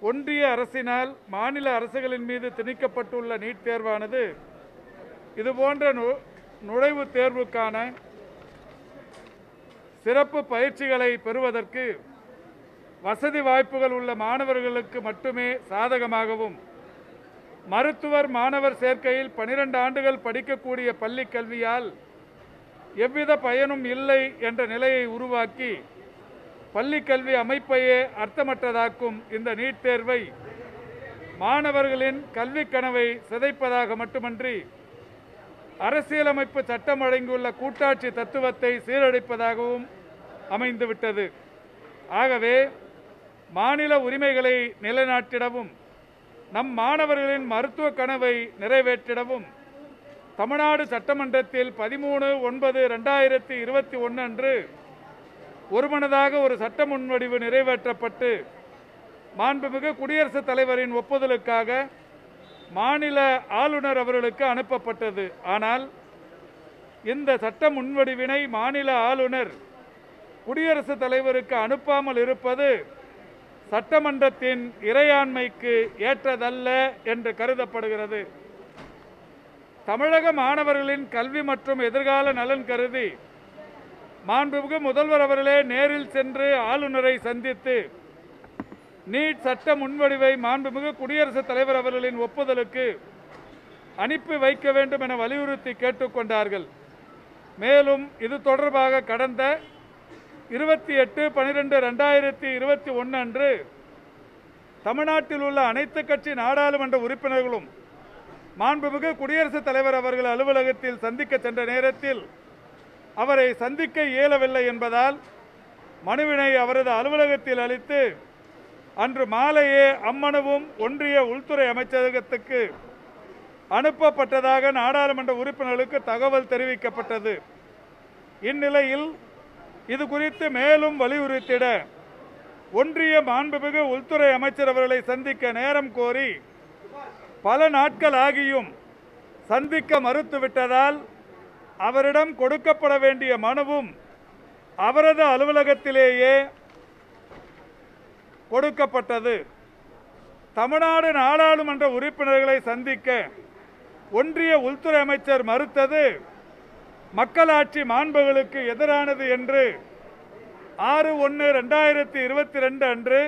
ஒன்றிய அரசினால் மாநில அரசுகளின் மீது திணிக்கப்பட்டுள்ள நீட் தேர்வானது இதுபோன்ற நுழைவுத் தேர்வுக்கான சிறப்பு பயிற்சிகளை பெறுவதற்கு வசதி வாய்ப்புகள் உள்ள மாணவர்களுக்கு மட்டுமே சாதகமாகவும், மருத்துவர் மாணவர் சேர்க்கையில் 12 ஆண்டுகள் படிக்கக்கூடிய பள்ளி கல்வியால் எவ்வித பயனும் இல்லை என்ற நிலையை உருவாக்கி பள்ளி கல்வி அமைப்பையே அர்த்தமற்றதாக்கும் இந்த நீட் தேர்வை மாணவர்களின் கல்வி கனவை சிதைப்பதாக மட்டுமன்றி அரசியலமைப்பு சட்டம் வழங்கியுள்ள கூட்டாட்சி தத்துவத்தை சீரழிப்பதாகவும் அமைந்துவிட்டது. ஆகவே மாநில உரிமைகளை நிலைநாட்டிடவும் நம் மாணவர்களின் மருத்துவ கனவை நிறைவேற்றிடவும் தமிழ்நாடு சட்டமன்றத்தில் 13/9/2021 அன்று ஒருமனதாக ஒரு சட்ட முன்வடிவு நிறைவேற்றப்பட்டு மாண்புமிகு குடியரசுத் தலைவரின் ஒப்புதலுக்காக மாநில ஆளுநர் அவர்களுக்கு அனுப்பப்பட்டது. ஆனால் இந்த சட்ட முன்வடிவினை மாநில ஆளுநர் குடியரசுத் தலைவருக்கு அனுப்பாமல் இருப்பது சட்டமன்றத்தின் இறையாண்மைக்கு ஏற்றதல்ல என்று கருதப்படுகிறது. தமிழக மாணவர்களின் கல்வி மற்றும் எதிர்கால நலன் கருதி மாண்புமிகு முதல்வர் அவர்களே நேரில் சென்று ஆளுநரை சந்தித்து நீட் சட்ட முன்வடிவை மாண்புமிகு குடியரசுத் தலைவர் அவர்களின் ஒப்புதலுக்கு அனுப்பி வைக்க வேண்டும் என வலியுறுத்தி கேட்டுக்கொண்டார்கள். மேலும் இது தொடர்பாக கடந்த 28/12/2021 அன்று தமிழ்நாட்டில் உள்ள அனைத்து கட்சி நாடாளுமன்ற உறுப்பினர்களும் மாண்புமிகு குடியரசுத் தலைவர் அவர்கள் அலுவலகத்தில் சந்திக்க சென்ற நேரத்தில் அவரை சந்திக்க இயலவில்லை என்பதால் மனுவினை அவரது அலுவலகத்தில் அளித்து அன்று மாலையே அம்மனுவும் ஒன்றிய உள்துறை அமைச்சகத்துக்கு அனுப்பப்பட்டதாக நாடாளுமன்ற உறுப்பினர்களுக்கு தகவல் தெரிவிக்கப்பட்டது. இந்நிலையில் இது குறித்து மேலும் வலியுறுத்திட ஒன்றிய மாண்புமிகு உள்துறை அமைச்சர் அவர்களை சந்திக்க நேரம் கோரி பல நாட்கள் ஆகியும் சந்திக்க மறுத்துவிட்டதால் அவரிடம் கொடுக்கப்பட வேண்டிய மனுவும் அவரது அலுவலகத்திலேயே கொடுக்கப்பட்டது. தமிழ்நாடு நாடாளுமன்ற உறுப்பினர்களை சந்திக்க ஒன்றிய உள்துறை அமைச்சர் மறுத்தது மக்களாட்சி மாண்புகளுக்கு எதிரானது என்று 6/1/2022 அன்று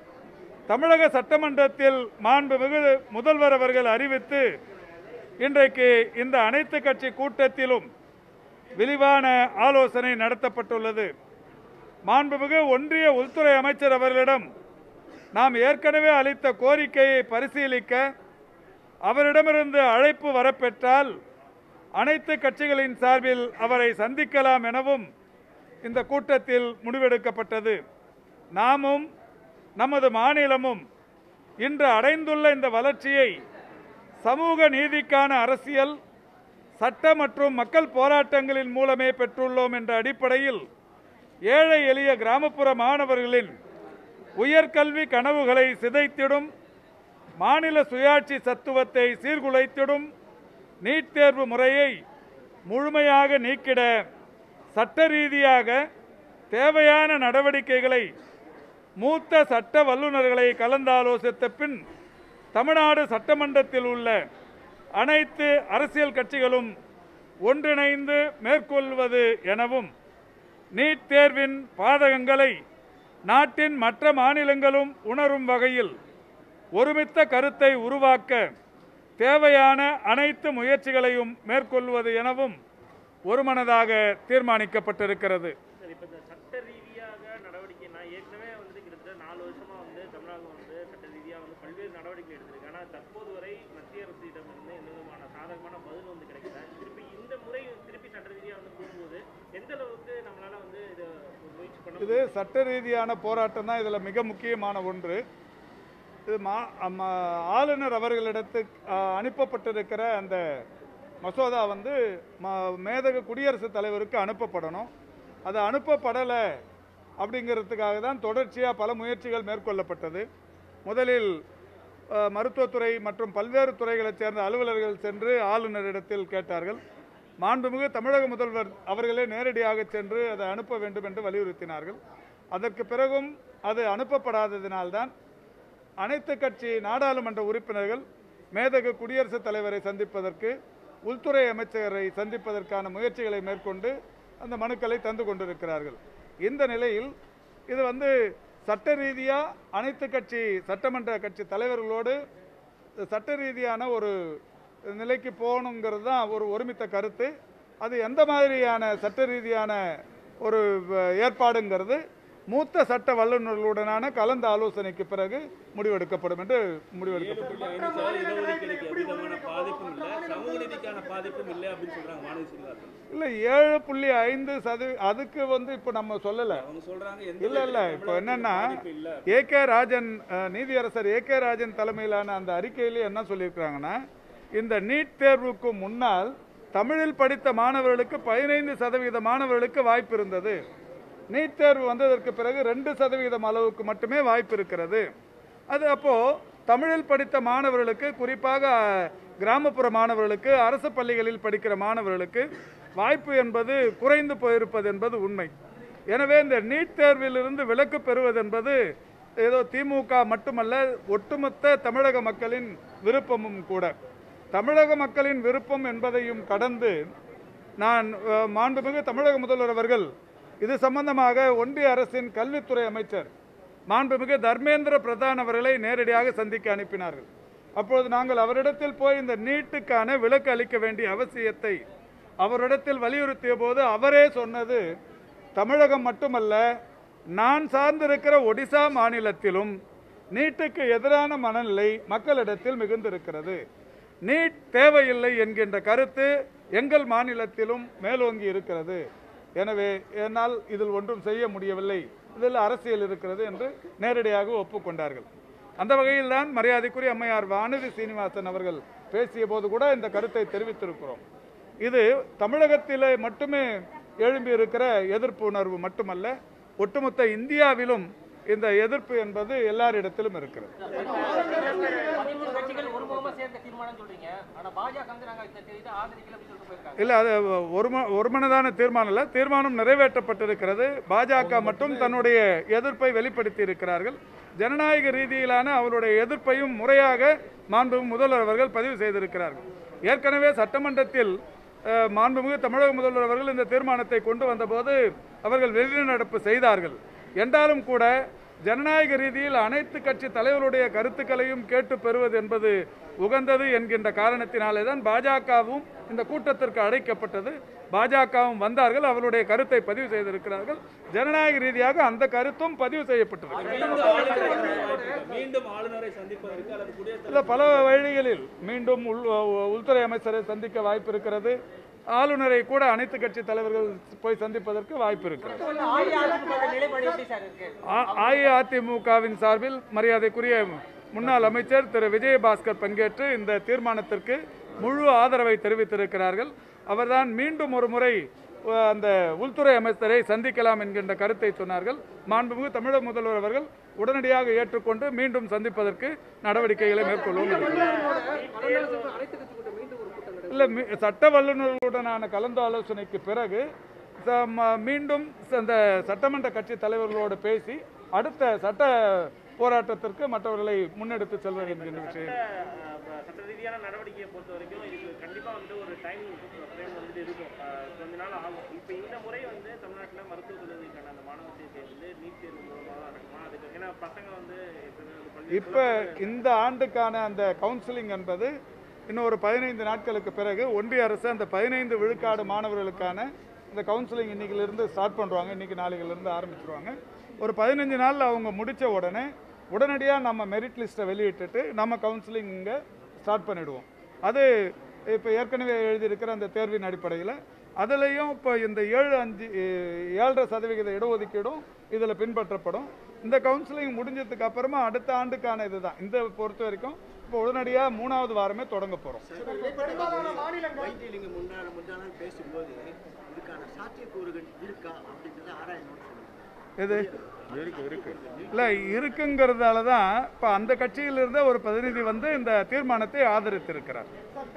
தமிழக சட்டமன்றத்தில் மாண்புமிகு முதல்வர் அவர்கள் அறிவித்து இன்றைக்கு இந்த அனைத்து கட்சி கூட்டத்திலும் விரிவான ஆலோசனை நடத்தப்பட்டுள்ளது. மாண்புமிகு ஒன்றிய உள்துறை அமைச்சர் அவர்களிடம் நாம் ஏற்கனவே அளித்த கோரிக்கையை பரிசீலிக்க அவரிடமிருந்து அழைப்பு வரப்பெற்றால் அனைத்து கட்சிகளின் சார்பில் அவரை சந்திக்கலாம் எனவும் இந்த கூட்டத்தில் முடிவெடுக்கப்பட்டது. நாமும் நமது மாநிலமும் இன்று அடைந்துள்ள இந்த வளர்ச்சியை சமூக நீதிக்கான அரசியல், சட்ட மற்றும் மக்கள் போராட்டங்களின் மூலமே பெற்றுள்ளோம் என்ற அடிப்படையில் ஏழை எளிய கிராமப்புற மாணவர்களின் உயர்கல்வி கனவுகளை சிதைத்திடும், மாநில சுயாட்சி தத்துவத்தை சீர்குலைத்திடும் நீட் தேர்வு முறையை முழுமையாக நீக்கிட சட்ட ரீதியாக தேவையான நடவடிக்கைகளை மூத்த சட்ட வல்லுநர்களை கலந்தாலோசித்த பின் தமிழ்நாடு சட்டமன்றத்தில் உள்ள அனைத்து அரசியல் கட்சிகளும் ஒன்றிணைந்து மேற்கொள்வது எனவும் நீட் தேர்வின் பாதகங்களை நாட்டின் மற்ற மாநிலங்களும் உணரும் வகையில் ஒருமித்த கருத்தை உருவாக்க தேவையான அனைத்து முயற்சிகளையும் மேற்கொள்வது எனவும் ஒருமனதாக தீர்மானிக்கப்பட்டிருக்கிறது. சட்ட ரீதியாக நடவடிக்கை நான் ஏற்கனவே கிட்டத்தட்ட 4 வருஷமா தமிழகம் சட்ட ரீதியாக பல்வேறு நடவடிக்கை எடுத்திருக்கு. ஆனால் தற்போது வரை மத்திய அரசிடமிருந்து எந்த விதமான சாதகமான பதில் கிடைக்கல. திருப்பி இந்த முறை திருப்பி சட்ட ரீதியாக போகும்போது எந்த அளவுக்கு நம்மளால இதை முயற்சி பண்ண? இது சட்ட ரீதியான போராட்டம் தான் இதில் மிக முக்கியமான ஒன்று. இது ஆளுநர் அவர்களிடத்துக்கு அனுப்பப்பட்டிருக்கிற அந்த மசோதா மேதகு குடியரசுத் தலைவருக்கு அனுப்பப்படணும். அது அனுப்பப்படலை அப்படிங்கிறதுக்காக தான் தொடர்ச்சியாக பல முயற்சிகள் மேற்கொள்ளப்பட்டது. முதலில் மருத்துவத்துறை மற்றும் பல்வேறு துறைகளைச் சேர்ந்த அலுவலர்கள் சென்று ஆளுநரிடத்தில் கேட்டார்கள். மாண்புமிகு தமிழக முதல்வர் அவர்களே நேரடியாக சென்று அதை அனுப்ப வேண்டும் என்று வலியுறுத்தினார்கள். அதற்கு பிறகும் அது அனுப்பப்படாததினால்தான் அனைத்து கட்சி நாடாளுமன்ற உறுப்பினர்கள் மேதகு குடியரசுத் தலைவரை சந்திப்பதற்கு, உள்துறை அமைச்சரை சந்திப்பதற்கான முயற்சிகளை மேற்கொண்டு அந்த மனுக்களை தந்து கொண்டிருக்கிறார்கள். இந்த நிலையில் இது சட்ட ரீதியாக அனைத்து கட்சி சட்டமன்ற கட்சி தலைவர்களோடு சட்ட ரீதியான ஒரு நிலைக்கு போகணுங்கிறது தான் ஒரு ஒருமித்த கருத்து. அது எந்த மாதிரியான சட்ட ரீதியான ஒரு ஏற்பாடுங்கிறது மூத்த சட்ட வல்லுநர்களுடனான கலந்த ஆலோசனைக்கு பிறகு முடிவெடுக்கப்படும் என்று முடிவெடுக்கப்படும். இல்லை 7.5% அதுக்கு இப்போ நம்ம சொல்லலை. இல்லை இப்போ என்னன்னா ஏகே ராஜன் நீதியரசர் ஏகே ராஜன் தலைமையிலான அந்த அறிக்கையிலே என்ன சொல்லியிருக்கிறாங்கன்னா, இந்த நீட் தேர்வுக்கு முன்னால் தமிழில் படித்த மாணவர்களுக்கு 15% மாணவர்களுக்கு வாய்ப்பு இருந்தது. நீட் தேர்வு வந்ததற்கு பிறகு 2% அளவுக்கு மட்டுமே வாய்ப்பு இருக்கிறது. அது அப்போது தமிழில் படித்த மாணவர்களுக்கு, குறிப்பாக கிராமப்புற மாணவர்களுக்கு, அரசு பள்ளிகளில் படிக்கிற மாணவர்களுக்கு வாய்ப்பு என்பது குறைந்து போயிருப்பது என்பது உண்மை. எனவே இந்த நீட் தேர்விலிருந்து விலக்கு பெறுவது என்பது ஏதோ திமுக மட்டுமல்ல, ஒட்டுமொத்த தமிழக மக்களின் விருப்பமும் கூட. தமிழக மக்களின் விருப்பம் என்பதையும் கடந்து நான் மாண்புமிகு தமிழக முதல்வர் அவர்கள் இது சம்பந்தமாக ஒன்றிய அரசின் கல்வித்துறை அமைச்சர் மாண்புமிகு தர்மேந்திர பிரதான் அவர்களை நேரடியாக சந்திக்க அனுப்பினார்கள். அப்பொழுது நாங்கள் அவரிடத்தில் போய் இந்த நீட்டுக்கான விலக்கு அளிக்க வேண்டிய அவசியத்தை அவரிடத்தில் வலியுறுத்திய போது அவரே சொன்னது, தமிழகம் மட்டுமல்ல, நான் சார்ந்திருக்கிற ஒடிசா மாநிலத்திலும் நீட்டுக்கு எதிரான மனநிலை மக்களிடத்தில் மிகுந்திருக்கிறது. நீட் தேவையில்லை என்கின்ற கருத்து எங்கள் மாநிலத்திலும் மேலோங்கி இருக்கிறது. எனவே என்னால் இதில் ஒன்றும் செய்ய முடியவில்லை, இதில் அரசியல் இருக்கிறது என்று நேரடியாக ஒப்புக்கொண்டார்கள். அந்த வகையில் தான் மரியாதைக்குரிய அம்மையார் வானதி சீனிவாசன் அவர்கள் பேசிய போது கூட இந்த கருத்தை தெரிவித்திருக்கிறோம். இது தமிழகத்திலே மட்டுமே எழும்பி இருக்கிற எதிர்ப்பு உணர்வு மட்டுமல்ல, ஒட்டுமொத்த இந்தியாவிலும் இந்த எதிர்ப்பு என்பது எல்லாரிடத்திலும் இருக்கிறது. இல்லை, அது ஒருமனதான தீர்மானம் இல்லை, தீர்மானம் நிறைவேற்றப்பட்டிருக்கிறது. பாஜக மட்டும் தன்னுடைய எதிர்ப்பை வெளிப்படுத்தி இருக்கிறார்கள். ஜனநாயக ரீதியிலான அவருடைய எதிர்ப்பையும் முறையாக மாண்புமிகு முதல்வர் அவர்கள் பதிவு செய்திருக்கிறார்கள். ஏற்கனவே சட்டமன்றத்தில் மாண்புமிகு தமிழக முதல்வர் அவர்கள் இந்த தீர்மானத்தை கொண்டு வந்தபோது அவர்கள் வெளிநடப்பு செய்தார்கள். என்றாலும் கூட ஜனநாயக ரீதியில் அனைத்து கட்சி தலைவருடைய கருத்துக்களையும் கேட்டு பெறுவது என்பது உகந்தது என்கின்ற காரணத்தினாலே தான் பாஜகவும் இந்த கூட்டத்திற்கு அழைக்கப்பட்டது. பாஜகவும் வந்தார்கள், அவருடைய கருத்தை பதிவு செய்திருக்கிறார்கள். ஜனநாயக ரீதியாக அந்த கருத்தும் பதிவு செய்யப்பட்டிருக்கிறது. இல்லை, பல வழிகளில் மீண்டும் உள்துறை அமைச்சரை சந்திக்க வாய்ப்பு இருக்கிறது. ஆளுநரை கூட அனைத்து கட்சி தலைவர்கள் போய் சந்திப்பதற்கு வாய்ப்பு இருக்கிறது. அஇஅதிமுகவின் சார்பில் மரியாதைக்குரிய முன்னாள் அமைச்சர் திரு விஜயபாஸ்கர் பங்கேற்று இந்த தீர்மானத்திற்கு முழு ஆதரவை தெரிவித்திருக்கிறார்கள். அவர்தான் மீண்டும் ஒரு முறை அந்த உள்துறை அமைச்சரை சந்திக்கலாம் என்கின்ற கருத்தை சொன்னார்கள். மாண்புமிகு தமிழக முதல்வர் அவர்கள் உடனடியாக ஏற்றுக்கொண்டு மீண்டும் சந்திப்பதற்கு நடவடிக்கைகளை மேற்கொள்வோம். இல்லை, சட்ட வல்லுநர்களுடனான கலந்து ஆலோசனைக்கு பிறகு மீண்டும் அந்த சட்டமன்ற கட்சி தலைவர்களோடு பேசி அடுத்த சட்ட போராட்டத்திற்கு மற்றவர்களை முன்னெடுத்து செல்வது என்கின்ற விஷயம். சட்ட ரீதியான நடவடிக்கையை பொறுத்த வரைக்கும் இதுக்கு கண்டிப்பாக ஒரு டைம் ஃப்ரேம் இருக்கும், கொஞ்ச நாள் ஆகும். இப்போ இந்த முறை தமிழ்நாட்டில் மருத்துவக் கல்லூரிக்கான அந்த மாணவர் சேர்க்கை நீட் தேர்வு மூலமாக தான் நடக்குமா? அதுக்கு ஏன்னா பசங்க இப்போ இந்த ஆண்டுக்கான அந்த கவுன்சிலிங் என்பது இன்னும் ஒரு 15 நாட்களுக்கு பிறகு ஒன்றிய அரசு அந்த 15 விழுக்காடு மாணவர்களுக்கான இந்த கவுன்சிலிங் இன்னைக்கிலிருந்து ஸ்டார்ட் பண்ணுவாங்க. இன்றைக்கி நாளையிலிருந்து ஆரம்பிச்சிருவாங்க. ஒரு 15 நாளில் அவங்க முடித்த உடனடியாக நம்ம மெரிட் லிஸ்ட்டை வெளியிட்டுட்டு நம்ம கவுன்சிலிங் இங்கே ஸ்டார்ட் பண்ணிவிடுவோம். அது இப்போ ஏற்கனவே எழுதியிருக்கிற அந்த தேர்வின் அடிப்படையில் அதுலேயும் இப்போ இந்த 7.5% இடஒதுக்கீடும் இதில் பின்பற்றப்படும். இந்த கவுன்சிலிங் முடிஞ்சதுக்கு அப்புறமா அடுத்த ஆண்டுக்கான இதுதான். இந்த பொறுத்த வரைக்கும் இப்போ உடனடியாக 3வது வாரமே தொடங்க போகிறோம். எது இல்லை இருக்குங்கிறதால தான் இப்போ அந்த கட்சியில் இருந்த ஒரு பிரதிநிதி இந்த தீர்மானத்தை ஆதரித்திருக்கிறார்.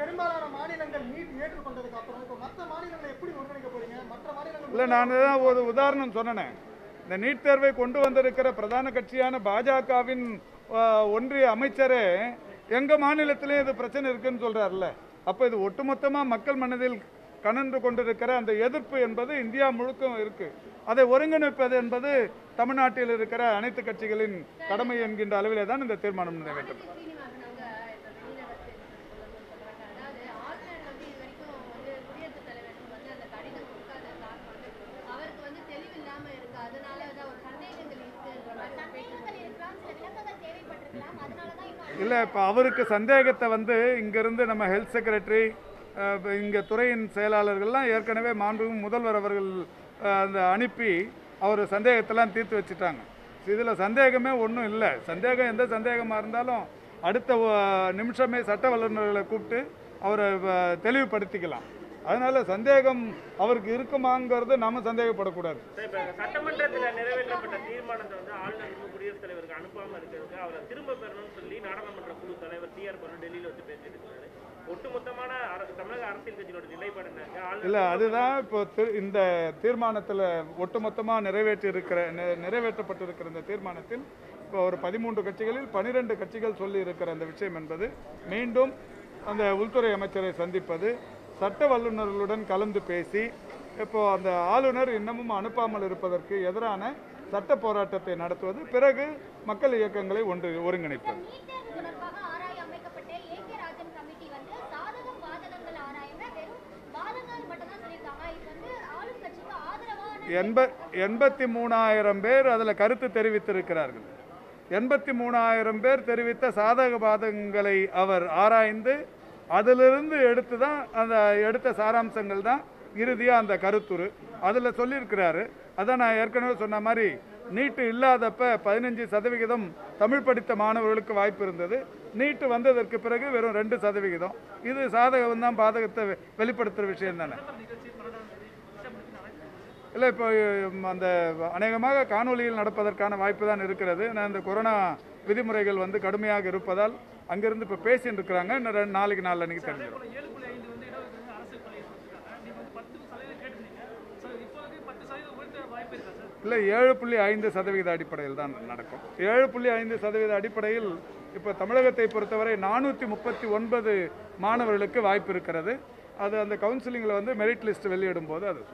இல்லை, நான் தான் ஒரு உதாரணம் சொன்னேன். இந்த நீட் தேர்வை கொண்டு வந்திருக்கிற பிரதான கட்சியான பாஜகவின் ஒன்றிய அமைச்சரே எங்கள் மாநிலத்திலே இது பிரச்சனை இருக்குன்னு சொல்கிறார்ல. அப்போ இது ஒட்டுமொத்தமாக மக்கள் மனதில் கனன்று கொண்டிருக்கிற அந்த எதிர்ப்பு என்பது இந்தியா முழுக்க இருக்குது. அதை ஒருங்கிணைப்பது என்பது தமிழ்நாட்டில் இருக்கிற அனைத்து கட்சிகளின் கடமை என்கின்ற அளவிலே தான் இந்த தீர்மானம் நிறைவேற்றப்பட்டது. இல்லை, இப்போ அவருக்கு சந்தேகத்தை இங்கேருந்து நம்ம ஹெல்த் செக்ரட்டரி, இங்கே துறையின் செயலாளர்கள்லாம் ஏற்கனவே மாண்புமிகு முதல்வர் அவர்கள் அந்த அனுப்பி அவர் சந்தேகத்தெல்லாம் தீர்த்து வச்சுட்டாங்க. இதில் சந்தேகமே ஒன்றும் இல்லை. சந்தேகம் எந்த சந்தேகமாக இருந்தாலும் அடுத்த நிமிஷமே சட்ட வல்லுநர்களை கூப்பிட்டு அவரை தெளிவுபடுத்திக்கலாம். அதனால சந்தேகம் அவருக்கு இருக்குமாங்கிறது நாம சந்தேகப்படக்கூடாது. சட்டமன்றத்தில் நிறைவேற்றப்பட்ட தீர்மானத்தை ஆளுநர் குடியரசுத் தலைவருக்கு அனுப்பாம இருக்கிறதுக்கு அவரை திரும்ப பெறணும்னு சொல்லி நாடாளுமன்ற குழு தலைவர் டிஆர் பாலு டெல்லியில் வச்சு பேசியிருக்காரு. ஒட்டுமொத்தமான தமிழக அரசியல் கட்சியோட நிலைப்பாடு இல்லை, அதுதான் இப்போ இந்த தீர்மானத்தில் ஒட்டுமொத்தமாக நிறைவேற்றப்பட்டிருக்கிற இந்த தீர்மானத்தில் இப்போ ஒரு 13 கட்சிகளில் 12 கட்சிகள் சொல்லி இருக்கிற அந்த விஷயம் என்பது மீண்டும் அந்த உள்துறை அமைச்சரை சந்திப்பது, சட்ட வல்லுநர்களுடன் கலந்து பேசி இப்போ அந்த ஆளுநர் இன்னமும் அனுப்பாமல் இருப்பதற்கு எதிரான சட்ட போராட்டத்தை நடத்துவது, பிறகு மக்கள் இயக்கங்களை ஒருங்கிணைப்பது. இப்போ 83,000 பேர் அதில் கருத்து தெரிவித்திருக்கிறார்கள். 83,000 பேர் தெரிவித்த சாதக பாதகங்களை அவர் ஆராய்ந்து அதிலிருந்து எடுத்து தான் அந்த எடுத்த சாராம்சங்கள் தான் இறுதியாக அந்த கருத்துரு அதில் சொல்லியிருக்கிறாரு. அதான் நான் ஏற்கனவே சொன்ன மாதிரி நீட்டு இல்லாதப்ப 15% தமிழ் படித்த மாணவர்களுக்கு வாய்ப்பு இருந்தது. நீட்டு வந்ததற்கு பிறகு வெறும் 2%. இது சாதகம் தான், பாதகத்தை வெளிப்படுத்துகிற விஷயம் தானே. இல்லை, இப்போ அந்த அநேகமாக காணொலியில் நடப்பதற்கான வாய்ப்பு தான் இருக்கிறது. நான் இந்த கொரோனா விதிமுறைகள் கடுமையாக இருப்பதால் அங்கிருந்து இப்போ பேசிட்டு இருக்கிறாங்க. இன்னும் நாளைக்கு நாளன்னைக்கு தெரிஞ்சிடும். இல்லை, 7.5% அடிப்படையில் தான் நடக்கும். 7.5% அடிப்படையில் இப்போ தமிழகத்தை பொறுத்தவரை 439 மாணவர்களுக்கு வாய்ப்பு இருக்கிறது. அது அந்த கவுன்சிலிங்கில் மெரிட் லிஸ்ட் வெளியிடும் போது அது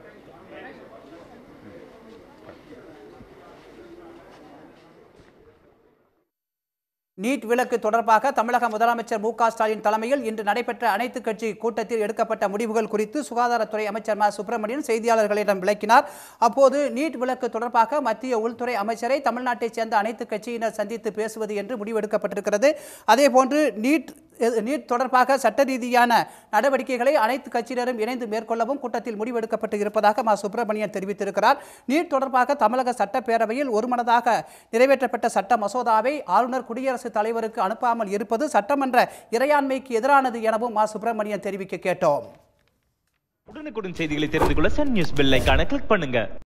நீட் விலக்கு தொடர்பாக தமிழக முதலமைச்சர் மு.க. ஸ்டாலின் தலைமையில் இன்று நடைபெற்ற அனைத்து கட்சி கூட்டத்தில் எடுக்கப்பட்ட முடிவுகள் குறித்து சுகாதாரத்துறை அமைச்சர் மா. சுப்பிரமணியன் செய்தியாளர்களிடம் விளக்கினார். அப்போது நீட் விலக்கு தொடர்பாக மத்திய உள்துறை அமைச்சரை தமிழ்நாட்டைச் சேர்ந்த அனைத்து கட்சியினர் சந்தித்து பேசுவது என்று முடிவெடுக்கப்பட்டிருக்கிறது. அதேபோன்று நீட் தொடர்பாக சட்ட ரீதியான நடவடிக்கைகளை அனைத்து கட்சியினரும் இணைந்து மேற்கொள்ளவும் கூட்டத்தில் முடிவெடுக்கப்பட்டு இருப்பதாக மா. சுப்பிரமணியன் தெரிவித்திருக்கிறார். நீட் தொடர்பாக தமிழக சட்டப்பேரவையில் ஒருமனதாக நிறைவேற்றப்பட்ட சட்ட மசோதாவை ஆளுநர் குடியரசுத் தலைவருக்கு அனுப்பாமல் இருப்பது சட்டமன்ற இறையாண்மைக்கு எதிரானது எனவும் மா. சுப்பிரமணியன் தெரிவிக்க கேட்டோம். உடனுக்குடன் செய்திகளை தெரிந்து கொள்ள சன் நியூஸ் பெல் ஐகானை கிளிக் பண்ணுங்க.